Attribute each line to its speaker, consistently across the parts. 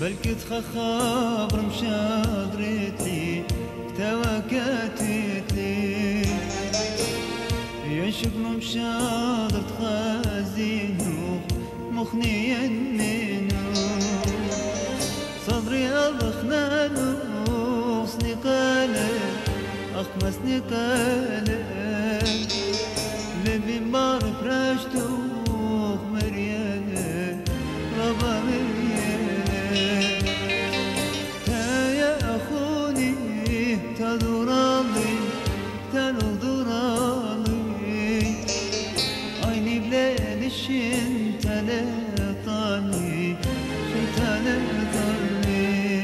Speaker 1: والكت خبر مشادرتي توكاتتي يشوف مشادر تخازينو مخنيا منو صدري أضخنانو صني قالب أخمسني قالب لبي مار فراشتو مريانة ربا مريانة تايا أخوني تدورالي تنظرالي عيني بليل الشين تلطاني شي تلطاني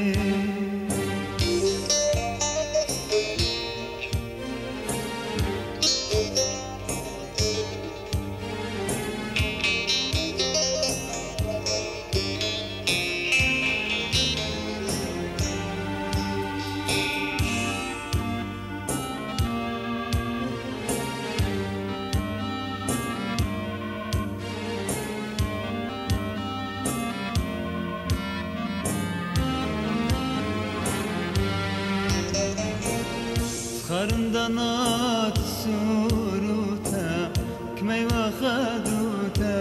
Speaker 1: خرندانات سوروتا كمي وخدوتا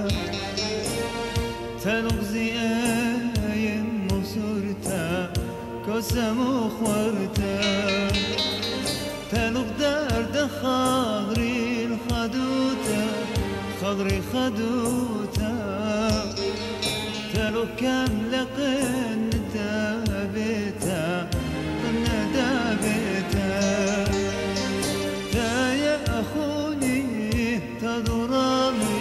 Speaker 1: تلغزي ايم مصورتا كوسم وخورتا تلغ درد خضري الخدوتا خضري خدوتا تلغ كم لقن دابتا دابتا يا أخوني تدوراني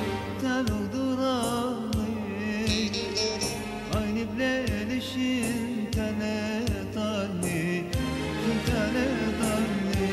Speaker 1: تدوراني عيني بليل الشين تنطاني تنطاني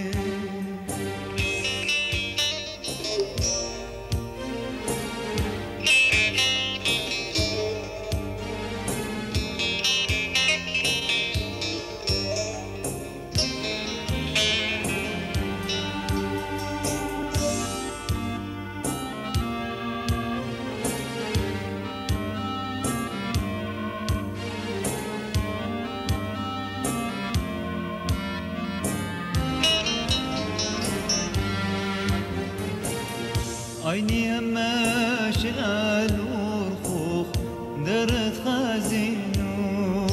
Speaker 1: عيني أما شغال ورخوخ درت خازينو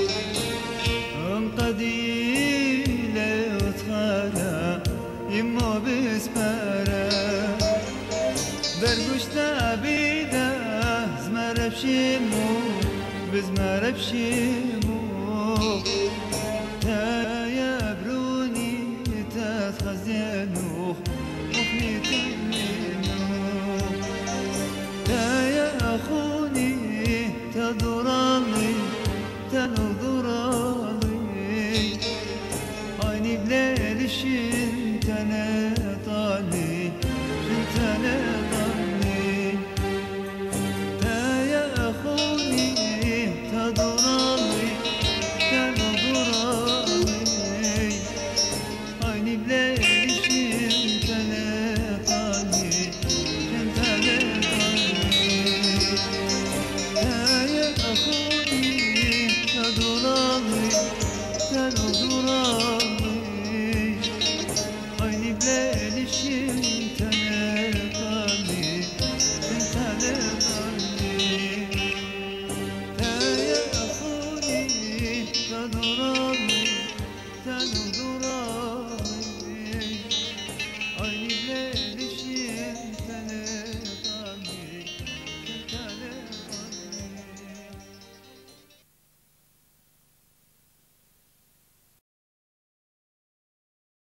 Speaker 1: قديلة وتخارا يمو بسبارا برقوش تابيدا زمارة بشيمو بزمارة بشيمو